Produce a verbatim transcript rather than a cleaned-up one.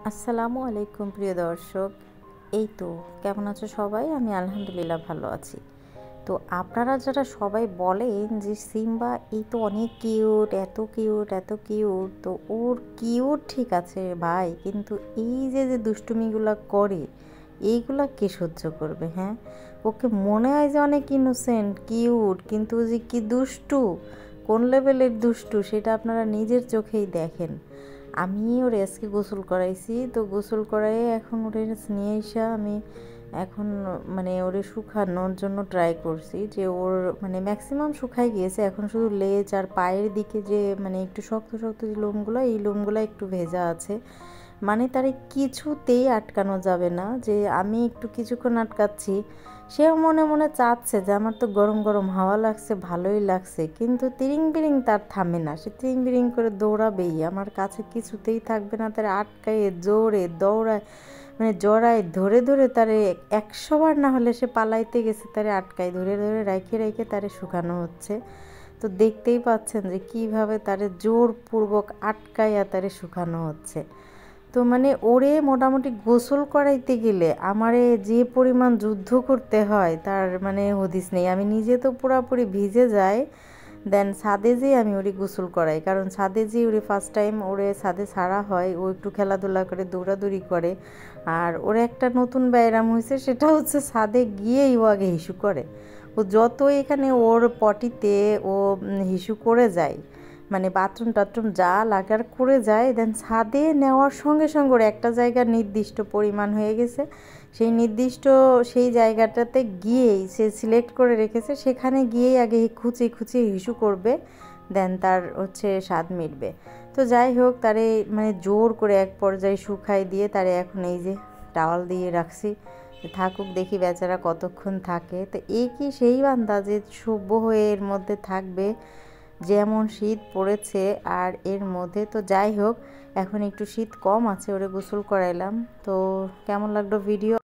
আসসালামু আলাইকুম প্রিয় দর্শক। এই তো কেমন আছো সবাই? আমি আলহামদুলিল্লাহ ভালো আছি। তো আপনারা যারা সবাই বলেন যে সিম্বা এই তো অনেক কিউট, এত কিউট এত কিউট, তো ওর কিউট ঠিক আছে ভাই, কিন্তু এই যে যে দুষ্টুমিগুলা করে এইগুলা কে সহ্য করবে? হ্যাঁ, ওকে মনে হয় যে অনেক ইনোসেন্ট কিউট, কিন্তু ও যে কি দুষ্টু, কোন লেভেলের দুষ্টু সেটা আপনারা নিজের চোখেই দেখেন। আমি ওরে আজকে গোসল করাইছি, তো গোসল করাই এখন ওরে নিয়ে এসে আমি এখন মানে ওরে শুকানোর জন্য ট্রাই করছি, যে ওর মানে ম্যাক্সিমাম শুকাই গিয়েছে, এখন শুধু লেজ আর পায়ের দিকে যে মানে একটু শক্ত শক্ত যে লোমগুলো, এই লোমগুলো একটু ভেজা আছে। মানে তারে কিছুতেই আটকানো যাবে না, যে আমি একটু কিছুক্ষণ আটকাচ্ছি, সেও মনে মনে চাচ্ছে যে আমার তো গরম গরম হাওয়া লাগছে, ভালোই লাগছে, কিন্তু তিরিং বিরিং তার থামে না, সে তিরিং বিরিং করে দৌড়াবেই, আমার কাছে কিছুতেই থাকবে না, তার আটকাইয়ে জোরে দৌড়ায়, মানে জড়ায় ধরে ধরে তারে একশো বার না হলে সে পালাইতে গেছে, তারে আটকায় ধরে ধরে রাইখে রাইখে তারে শুকানো হচ্ছে। তো দেখতেই পাচ্ছেন যে কিভাবে তারে জোরপূর্বক আটকাইয়া তারে শুকানো হচ্ছে। তো মানে ওরে মোটামুটি গোসল করাইতে গেলে আমারে যে পরিমাণ যুদ্ধ করতে হয় তার মানে হদিস নেই। আমি নিজে তো পুরাপুরি ভিজে যাই, দেন ছাদে যেয়ে আমি ওরে গোসল করাই, কারণ ছাদে যেয়ে ওরে ফার্স্ট টাইম ওরে ছাদে ছাড়া হয়, ও একটু খেলাধুলা করে দৌড়াদৌড়ি করে। আর ওর একটা নতুন ব্যায়াম হয়েছে, সেটা হচ্ছে ছাদে গিয়েই ও আগে হিসু করে। ও যত এখানে ওর পটিতে ও হিসু করে যায়, মানে বাথরুম টাথরুম যা লাগার করে যায়, দেন ছাদে নেওয়ার সঙ্গে সঙ্গে ওর একটা জায়গা নির্দিষ্ট পরিমাণ হয়ে গেছে, সেই নির্দিষ্ট সেই জায়গাটাতে গিয়েই সে সিলেক্ট করে রেখেছে, সেখানে গিয়েই আগে খুঁচিয়ে খুঁচিয়ে হিসু করবে, দেন তার হচ্ছে স্বাদ মিটবে। তো যাই হোক, তারে মানে জোর করে এক পর্যায়ে শুকাই দিয়ে তারে এখন এই যে টাওয়াল দিয়ে রাখছি, থাকুক দেখি বেচারা কতক্ষণ থাকে। তো এই কি সেই বান্দা যে সভ্য হয়ে এর মধ্যে থাকবে, যেমন শীত পড়েছে আর এর মধ্যে। তো যাই হোক, এখন একটু শীত কম আছে, ওরে গোসল করাইলাম। তো কেমন লাগলো ভিডিও?